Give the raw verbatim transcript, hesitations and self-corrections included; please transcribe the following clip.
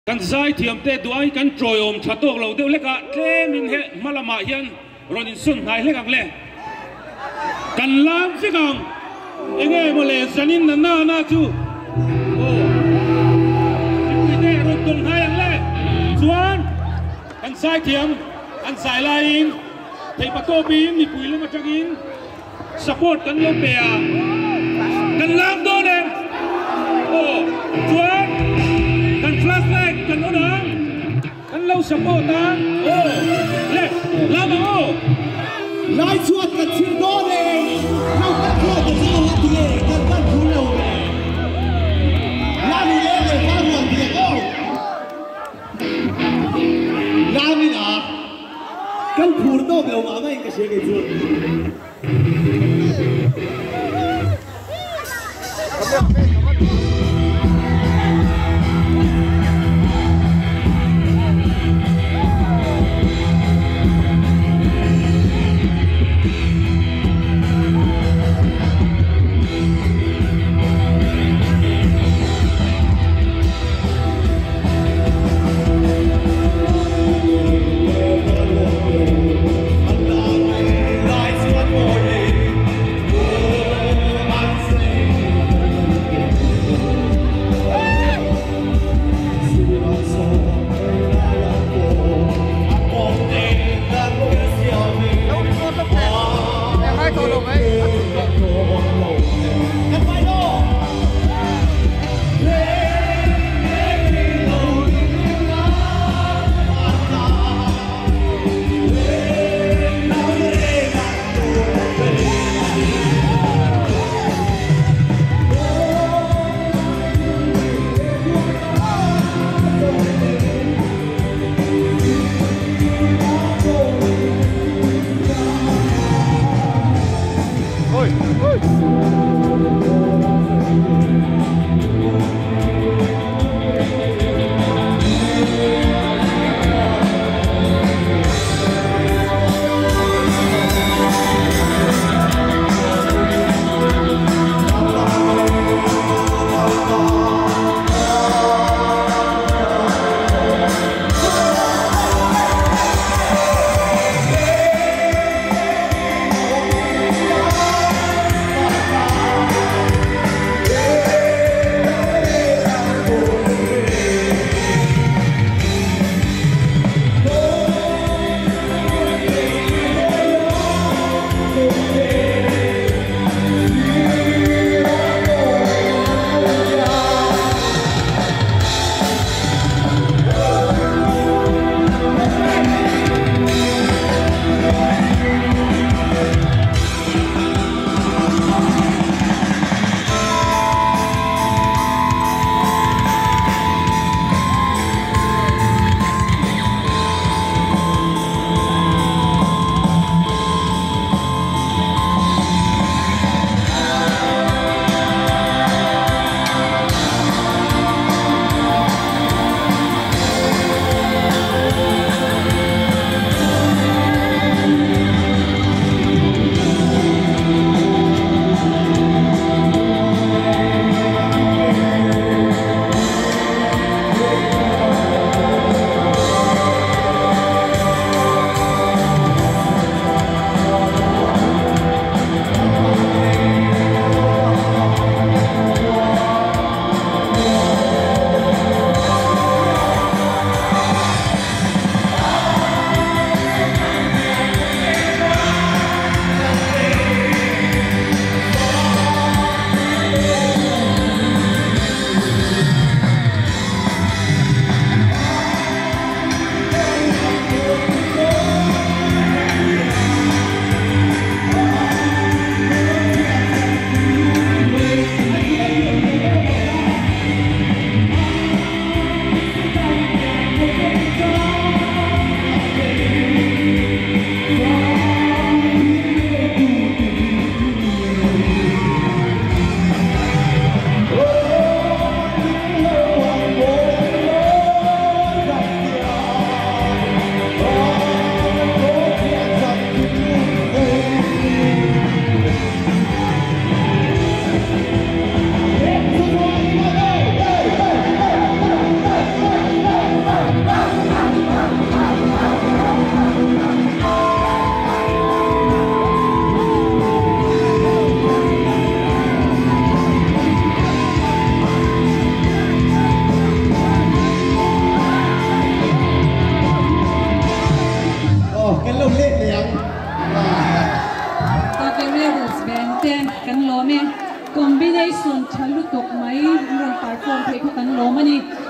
kan zai thiam te duai kan troi om thatok lo deuh leka tlemin he malama hian ronin sun nai lekang le kan lam fikang enge mole zanin na na na chu o ti te ro tong hai ang le chuan kan zai thiam kan zai lain thei pato bin ni pui le ma changin support kan lo pe a kan lam do le o chuan kan flash leg kan ona kan lo support ta o le lam o lai chuột cả chim đô này nào cắt chuột cả chim đô thì cắt cắt chuột đâu làm gì đấy người ta buồn thì đâu làm gì đó cắt chuột đâu biểu mà mấy cái gì cái chuột แบนเต้กันล้อมเนี่ย combination ทะลุตกไหมรอนปาร์ฟอร์มเพลย์กันล้อมนี่